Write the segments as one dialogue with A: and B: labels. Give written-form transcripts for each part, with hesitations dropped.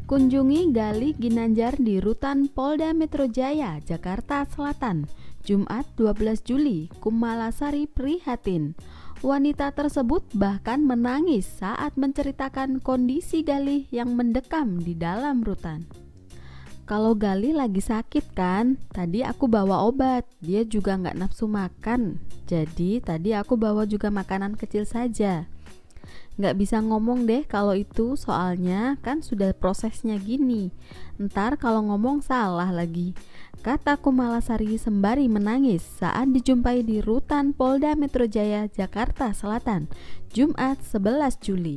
A: Kunjungi Gali Ginanjar di Rutan Polda Metro Jaya, Jakarta Selatan, Jumat 12 Juli. Kumalasari prihatin. Wanita tersebut bahkan menangis saat menceritakan kondisi Gali yang mendekam di dalam rutan. Kalau Gali lagi sakit kan, tadi aku bawa obat, dia juga nggak nafsu makan. Jadi tadi aku bawa juga makanan kecil saja. Nggak bisa ngomong deh kalau itu, soalnya kan sudah prosesnya gini. Ntar kalau ngomong salah lagi, kata Kumalasari sembari menangis saat dijumpai di Rutan Polda Metro Jaya, Jakarta Selatan, Jumat 11 Juli.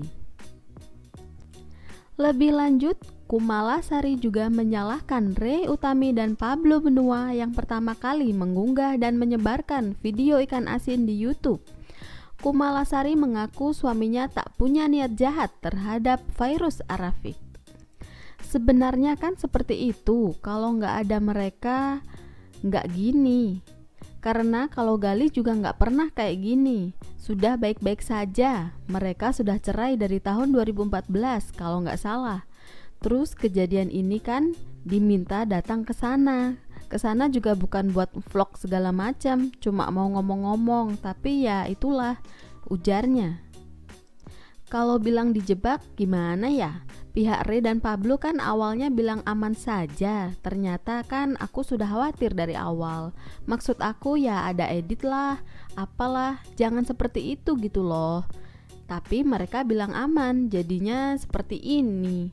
A: Lebih lanjut, Kumalasari juga menyalahkan Ray Utami dan Pablo Benua yang pertama kali mengunggah dan menyebarkan video ikan asin di YouTube. Kumalasari mengaku suaminya tak punya niat jahat terhadap Fairuz Arafiq. Sebenarnya kan seperti itu, kalau nggak ada mereka nggak gini. Karena kalau Gali juga nggak pernah kayak gini, sudah baik-baik saja. Mereka sudah cerai dari tahun 2014 kalau nggak salah. Terus kejadian ini kan diminta datang ke sana. Kesana juga bukan buat vlog segala macam, cuma mau ngomong-ngomong, tapi ya itulah ujarnya. Kalau bilang dijebak gimana ya? Pihak Ray dan Pablo kan awalnya bilang aman saja, ternyata kan aku sudah khawatir dari awal. Maksud aku ya ada edit lah, apalah, jangan seperti itu gitu loh. Tapi mereka bilang aman, jadinya seperti ini.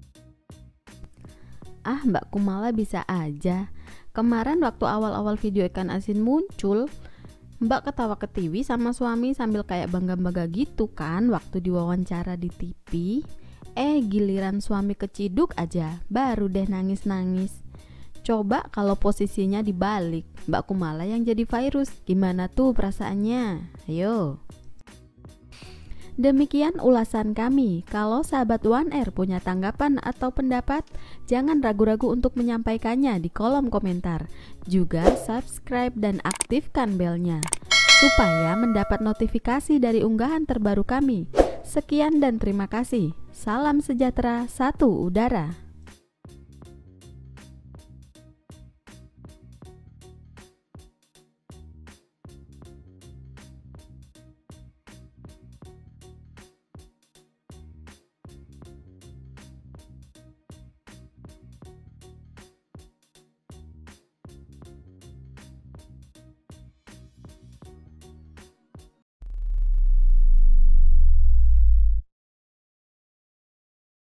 A: Ah, Mbak Kumala bisa aja. Kemarin waktu awal-awal video ikan asin muncul, Mbak ketawa ketiwi sama suami sambil kayak bangga-bangga gitu kan waktu diwawancara di TV. Giliran suami keciduk aja, baru deh nangis-nangis. Coba kalau posisinya dibalik, Mbak Kumala yang jadi Fairuz, gimana tuh perasaannya? Ayo. Demikian ulasan kami. Kalau sahabat One Air punya tanggapan atau pendapat, jangan ragu-ragu untuk menyampaikannya di kolom komentar. Juga subscribe dan aktifkan belnya supaya mendapat notifikasi dari unggahan terbaru kami. Sekian dan terima kasih. Salam sejahtera, satu udara.